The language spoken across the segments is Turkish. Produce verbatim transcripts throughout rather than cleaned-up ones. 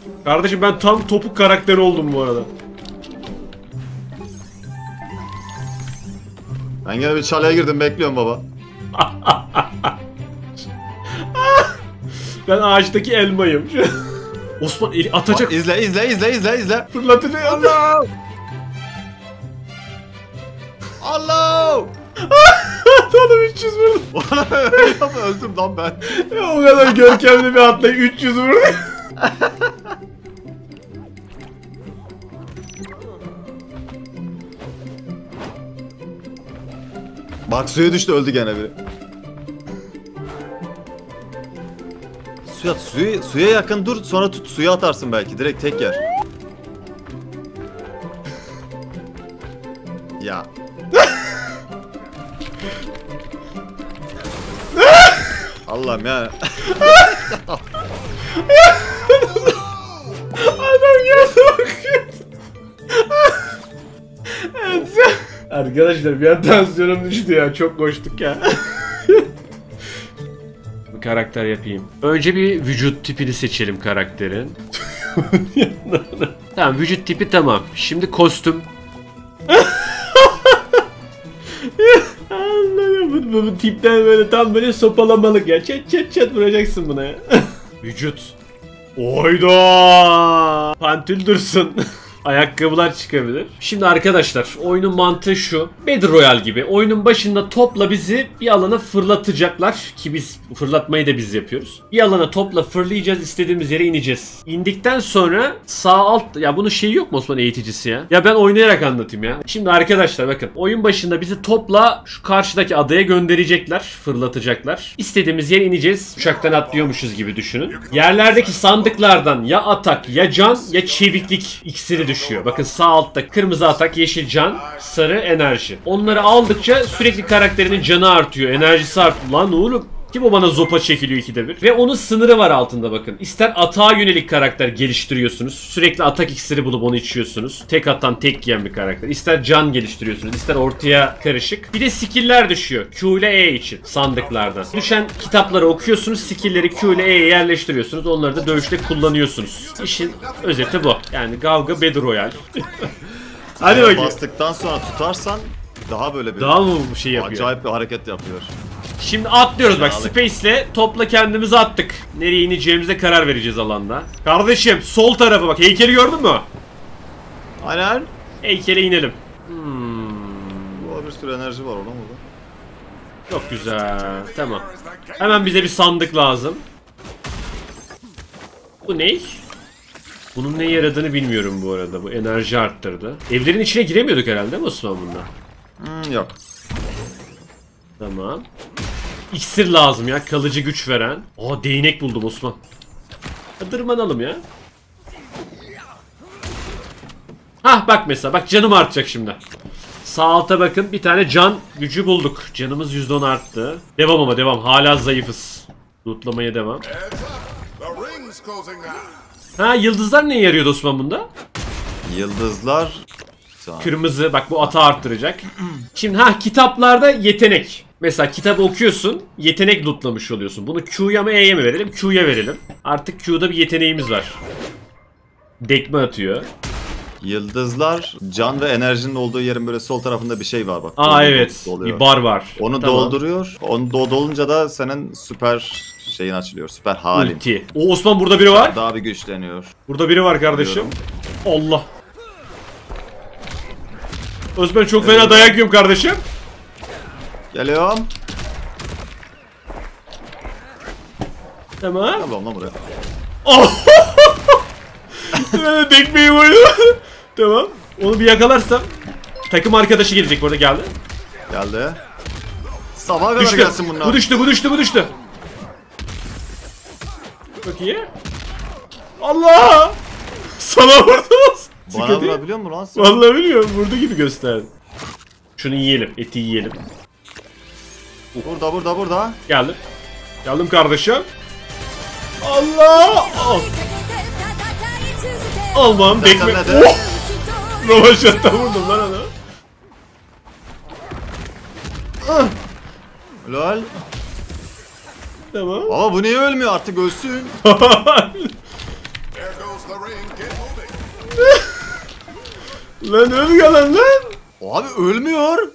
Kardeşim ben tam topuk karakteri oldum bu arada. Ben gene bir çalıya girdim, bekliyorum baba. Ben ağaçtaki elmayım. Osman eli atacak. İzle izle izle izle izle. Fırlatacak. Allah. Allah! Tanım üç yüz vurdu. Öldüm lan ben. O kadar görkemli bir atlayıp üç yüz vurdu. Bak suya düştü, öldü gene biri. Suya, suya, suya yakın dur, sonra tut, suya atarsın belki, direkt tek yer. Ya. Allah'ım ya. Adam geldi bakıyor. Evet. Arkadaşlar bir an tansiyonum düştü ya, çok koştuk ya. Bir karakter yapayım. Önce bir vücut tipini seçelim karakterin. Tamam, vücut tipi tamam. Şimdi kostüm. Anladım, bu, bu tipten böyle tam böyle sopalamalık ya. Çat çat çat vuracaksın buna ya. Vücut. Oyda. Pantül dursun. Ayakkabılar çıkabilir. Şimdi arkadaşlar oyunun mantığı şu. Battle Royale gibi. Oyunun başında topla bizi bir alana fırlatacaklar. Ki biz fırlatmayı da biz yapıyoruz. Bir alana topla fırlayacağız. İstediğimiz yere ineceğiz. İndikten sonra sağ alt... Ya bunun şeyi yok mu Osman, eğiticisi ya? Ya ben oynayarak anlatayım ya. Şimdi arkadaşlar bakın. Oyun başında bizi topla şu karşıdaki adaya gönderecekler. Fırlatacaklar. İstediğimiz yere ineceğiz. Uçaktan atlıyormuşuz gibi düşünün. Yerlerdeki sandıklardan ya atak ya can ya çeviklik iksiri düşüyor. Düşüyor. Bakın sağ altta kırmızı atak, yeşil can, sarı enerji. Onları aldıkça sürekli karakterinin canı artıyor, enerjisi artıyor. Lan oğlum, kim o bana zopa çekiliyor ikide bir? Ve onun sınırı var altında bakın. İster atağa yönelik karakter geliştiriyorsunuz. Sürekli atak iksiri bulup onu içiyorsunuz. Tek atan tek yiyen bir karakter. İster can geliştiriyorsunuz. İster ortaya karışık. Bir de skill'ler düşüyor. Q ile E için sandıklardan. Düşen kitapları okuyorsunuz. Skill'leri Q ile E'ye yerleştiriyorsunuz. Onları da dövüşte kullanıyorsunuz. İşin özeti bu. Yani Gavga Battle Royale. Hadi bakayım. Bastıktan sonra tutarsan daha böyle bir... Daha mı bir şey yapıyor? Acayip bir hareket yapıyor. Şimdi atlıyoruz bak, Space'le topla kendimizi attık. Nereye ineceğimize karar vereceğiz alanda. Kardeşim sol tarafa bak, heykeli gördün mü? Aynen. Heykele inelim. Hmm. Bu bir sürü enerji var orada mı? Çok güzel, tamam. Hemen bize bir sandık lazım. Bu ne? Bunun ne yaradığını bilmiyorum bu arada, bu enerji arttırdı. Evlerin içine giremiyorduk herhalde değil mi Osman bunda? Hmm, yok. Tamam. İksir lazım ya, kalıcı güç veren. Aa, değnek buldum Osman. Dırmanalım ya. Hah bak mesela, bak canım artacak şimdi. Sağ alta bakın, bir tane can gücü bulduk. Canımız yüzde on arttı. Devam ama devam, hala zayıfız. Lootlamaya devam. Ha, yıldızlar neye yarıyor Osman bunda? Yıldızlar... Kırmızı, bak bu ata arttıracak. Şimdi ha, kitaplarda yetenek. Mesela kitabı okuyorsun, yetenek lootlamış oluyorsun. Bunu Q'ya mı E'ye mi verelim? Q'ya verelim. Artık Q'da bir yeteneğimiz var. Dekme atıyor. Yıldızlar, can ve enerjinin olduğu yerin böyle sol tarafında bir şey var bak. Aa evet, doluyor. Bir bar var. Onu tamam. Dolduruyor. Onu do dolunca da senin süper şeyin açılıyor. Süper halin. Ulti. O Osman, burada biri var. Daha bir güçleniyor. Burada biri var kardeşim. Biliyorum. Allah. Osman çok fena evet. Dayak yiyorum kardeşim. Geliyorum. Tamam. Tamam lan buraya. Oh! Dekmeyi vurdu. Tamam. Onu bir yakalarsam takım arkadaşı gelecek, burada geldi. Geldi. Sabaha kadar düştü. Gelsin bunlar. Bu düştü, bu düştü, bu düştü. Çok iyi. Allah! Sana vurdunuz. Bana vurabiliyor mu lan sen? Vallahi biliyorum, vurdu gibi gösterdi. Şunu yiyelim, eti yiyelim. Burada, burada, burada. Geldim. Geldim kardeşim. Allah! Oh. Almam, bekme. Oh! Rovaşat'ta vurdum lan onu. Ah! Lol. Tamam. Aa, bu niye ölmüyor, artık ölsün. Lan ölüyor lan lan. Abi ölmüyor.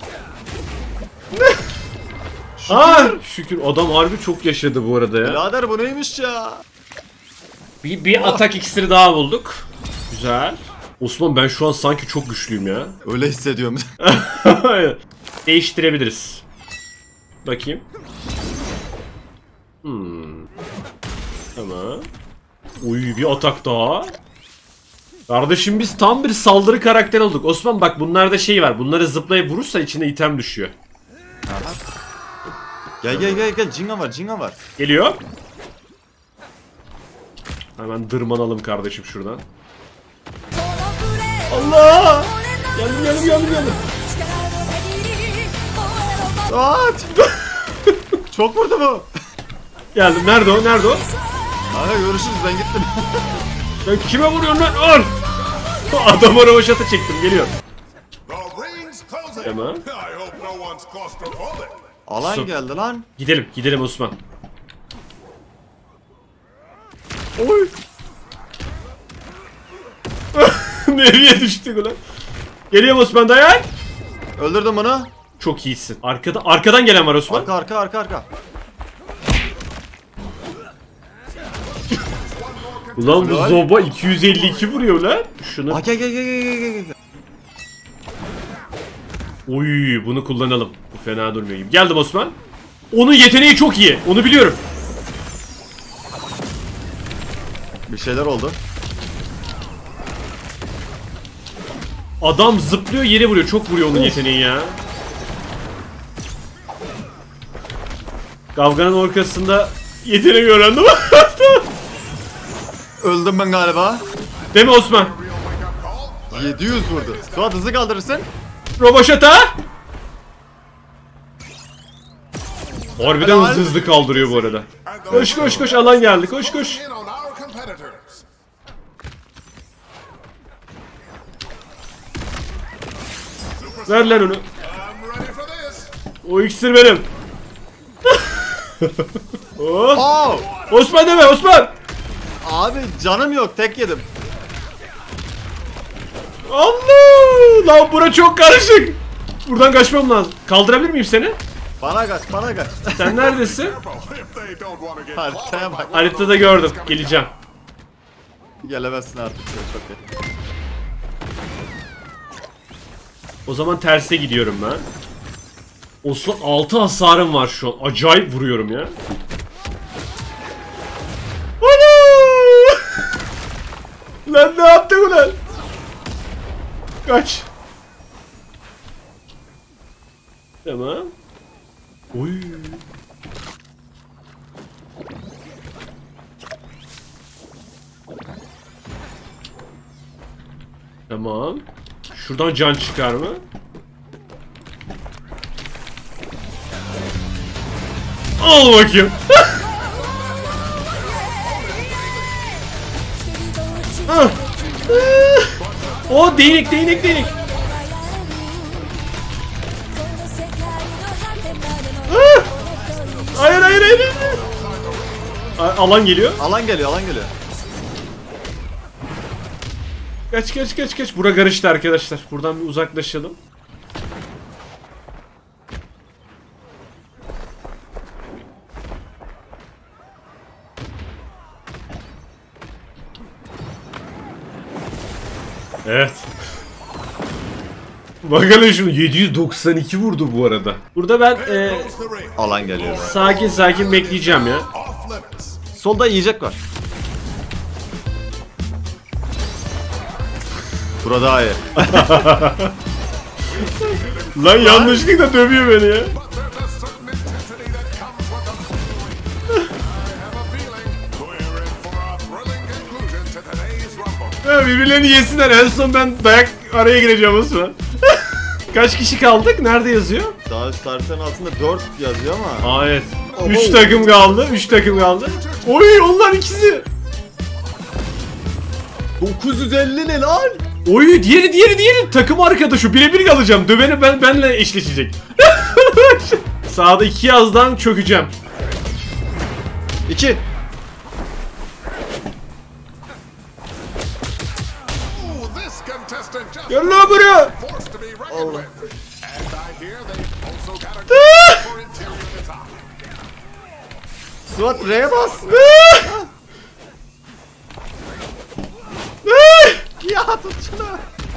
Ha şükür adam harbi çok yaşadı bu arada ya. Birader bu neymiş ya? Bir, bir atak iksiri daha bulduk. Güzel. Osman ben şu an sanki çok güçlüyüm ya. Öyle hissediyorum. Değiştirebiliriz. Bakayım. Hmm. Tamam. Uy bir atak daha. Kardeşim biz tam bir saldırı karakteri olduk. Osman bak bunlarda şey var. Bunları zıplayıp vurursa içine item düşüyor. Gel gel gel gel. Jinga var, Jinga var. Geliyor. Hemen dırmanalım kardeşim şuradan. Allah! Geldim geldim geldim geldim. At! Çok vurdu bu. Geldim. Nerede o? Nerede o? Abi görüşürüz ben gittim. Ben kime vuruyorum lan? Al! Adama rövaşata çektim. Geliyor. Tamam. Alan Su. geldi lan. Gidelim. Gidelim Osman. Oy! Nereye düştük ulan? Geliyorum Osman dayan. Öldürdüm bunu. Çok iyisin. Arkada arkadan gelen var Osman. Arka arka arka arka. Ulan bu zoba iki yüz elli iki vuruyor lan. Şunu. Aa, gel gel gel gel gel gel. Oy bunu kullanalım. Bu fena durmuyor gibi. Geldim Osman. Onun yeteneği çok iyi. Onu biliyorum. Bir şeyler oldu. Adam zıplıyor yere vuruyor. Çok vuruyor onun yeteneği ya. Kavganın ortasında yeteneği öğrendim. Öldüm ben galiba. Değil mi Osman? yedi yüz vurdu. Suat hızlı kaldırırsın. Roboşata. Harbiden hızlı hızlı kaldırıyor bu arada. Koş koş koş alan geldi. Koş koş. Ver lan onu. O iksir benim. Oh. Oh! Osman deme Osman. Abi canım yok tek yedim. Allah! Lan bura çok karışık. Buradan kaçmam lazım. Kaldırabilir miyim seni? Bana kaç bana kaç. Sen neredesin? Haritaya bak. Haritada gördüm. Geleceğim. Gelemezsin artık. Çok iyi. O zaman terse gidiyorum ben. Osman altı hasarım var şu an. Acayip vuruyorum ya. Ana! Lan ne yaptın ulan? Kaç. Tamam. Oy. Tamam. Şuradan can çıkar mı? Al bakayım. O değnek değnek değnek. Hayır hayır hayır. Alan geliyor. Alan geliyor alan geliyor. Kaç kaç kaç kaç. Bura karıştı arkadaşlar. Buradan bir uzaklaşalım. Evet. Bakalım şunu yedi yüz doksan iki vurdu bu arada. Burada ben e, Alan geliyor. sakin sakin bekleyeceğim ya. Solda yiyecek var. Burada daha iyi. Lan yanlışlıkla dövüyor beni ya. Ya birbirlerini yesinler. En son ben dayak araya gireceğim Osman. Kaç kişi kaldık? Nerede yazıyor? Daha üst haritanın altında dört yazıyor ama. Aa evet. üç takım kaldı. üç takım kaldı. Oy onlar ikisi. dokuz yüz elli ne lan? Oy diğeri diğeri diğeri takım arkadaşı birebir kalacağım. Döveni ben benle eşleşecek. Sağda iki yazdan çökeceğim. iki. Gel lan buraya. Suat R'ye bas. Ya tut şunu.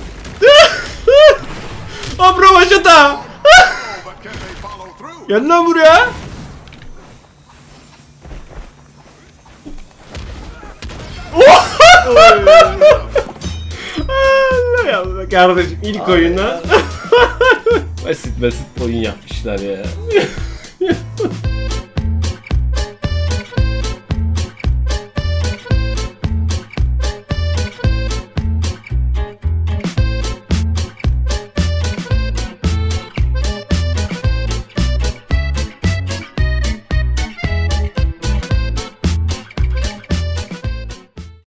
Abra başata. Gel lan buraya. Allah ya kardeşim ilk oyuna basit basit oyun yapmışlar ya.